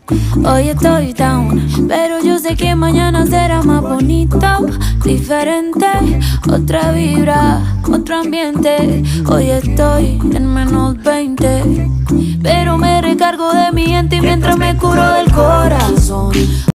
Hoy estoy down, pero yo sé que mañana será más bonito, diferente, otra vibra, otro ambiente. Hoy estoy en -20, pero me recargo de mi gente mientras me curo del corazón.